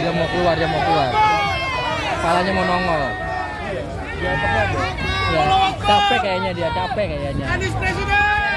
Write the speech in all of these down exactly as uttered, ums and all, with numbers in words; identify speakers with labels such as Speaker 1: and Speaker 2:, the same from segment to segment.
Speaker 1: Dia mau keluar, dia mau keluar. Kepalanya mau nongol. Ya, capek kayaknya dia, capek kayaknya.
Speaker 2: Anies Presiden.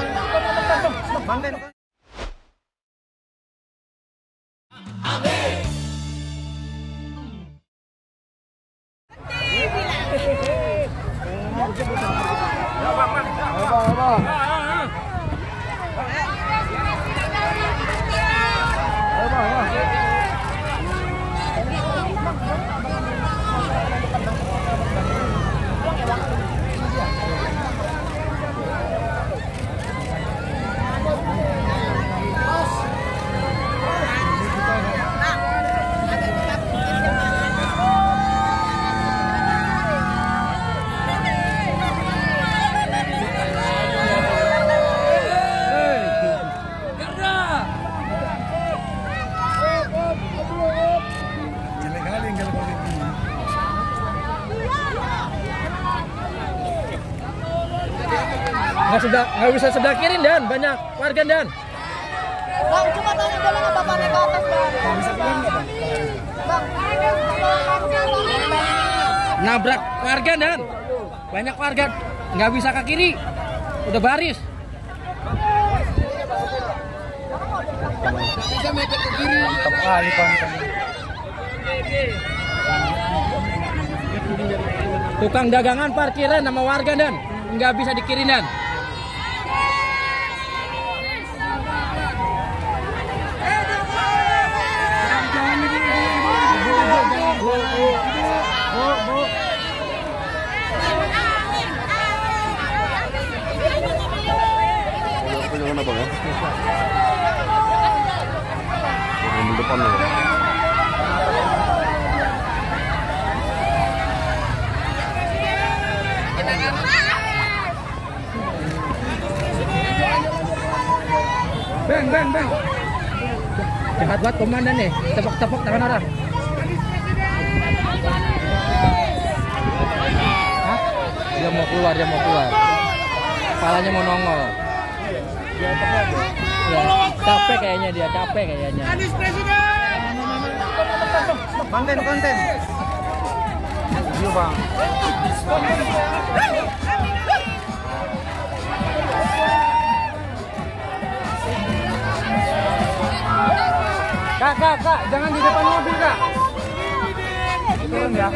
Speaker 1: Nggak sudah, nggak bisa sebelah kiri Dan, banyak warga Dan.
Speaker 3: Bang, cuma tanya boleh nggak bapak naik ke atas bang?
Speaker 2: Bisa bilang nggak bang?
Speaker 3: Bang,
Speaker 1: Nabrak warga Dan, banyak warga nggak bisa ke kiri, udah baris.
Speaker 2: Bisa mepet ke kiri. Kali konten.
Speaker 1: Tukang dagangan parkiran sama warga Dan, nggak bisa di kiri Dan.
Speaker 4: Jangan apa ya? Di depan ya.
Speaker 1: Bang, bang, bang. Jahat banget komandan nih, tepok-tepok tangan orang. Hah? Dia mau keluar, dia mau keluar. Kepalanya mau nongol. Ya, capek kayaknya dia, capek kayaknya.
Speaker 2: Anies Presiden. Konten, konten. Video bang. Kak, kak, kak, jangan di depan mobil kak. Turun ya.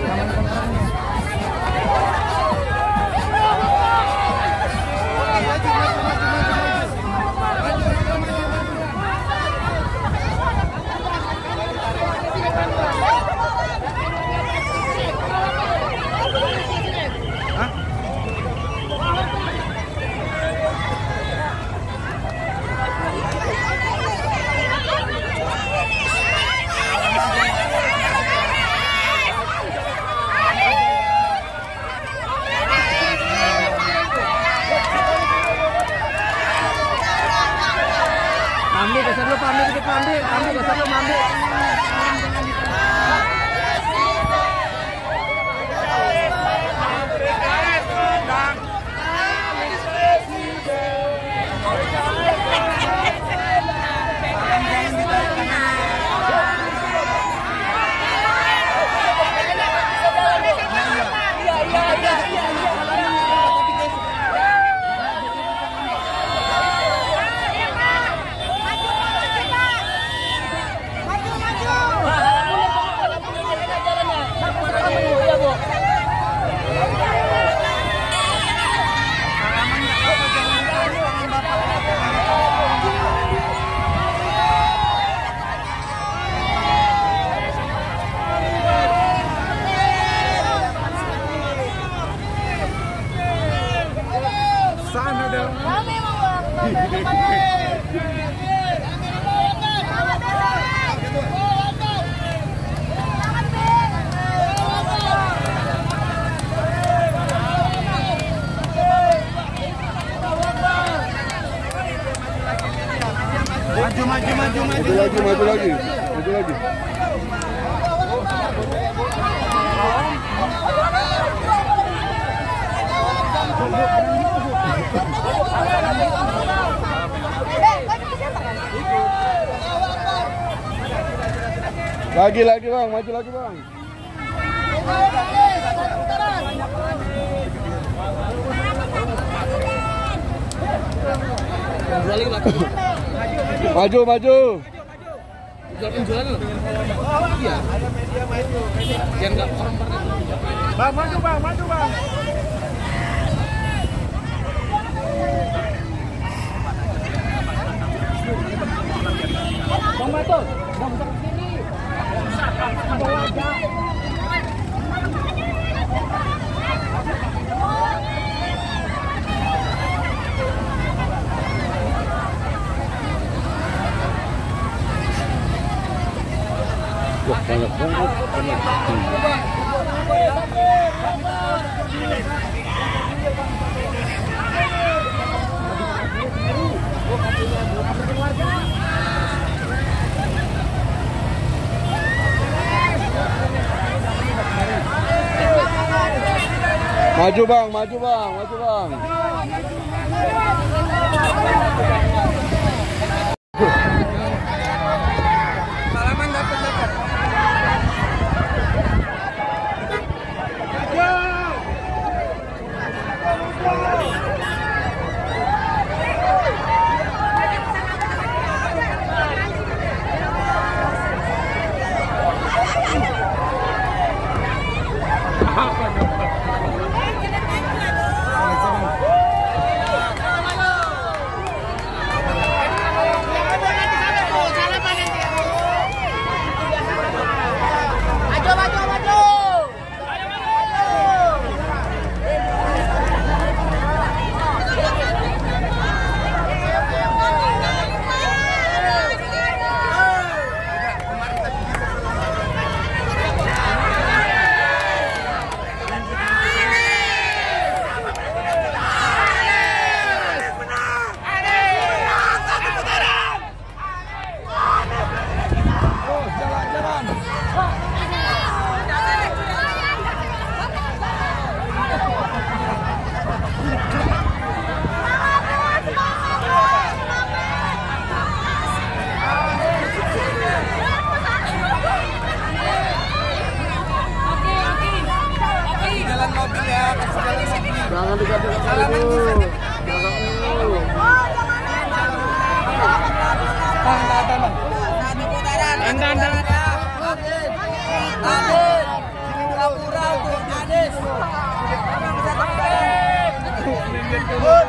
Speaker 1: Pamdi, geser lu Pamdi dikit Pamdi, Pamdi geser lu Pamdi.
Speaker 2: Sana dong.
Speaker 3: rame bang.
Speaker 2: Maju, maju, maju, maju.
Speaker 4: Maju lagi, maju lagi, maju lagi. Lagi lagi bang, maju lagi bang. Maju maju.
Speaker 1: Jualan loh. Iya. Biar nggak orang pada.
Speaker 2: Bang, maju bang, maju bang. Bang Matul, bang ke sini. Ada wajah.
Speaker 4: Wah, banyak banget. Maju bang, maju bang, maju bang.
Speaker 2: Salaman dapat dapat.
Speaker 4: Jangan dekat-dekat dulu. Jangan dulu.
Speaker 2: Andan, andan.
Speaker 3: Ades, pura-pura, Ades.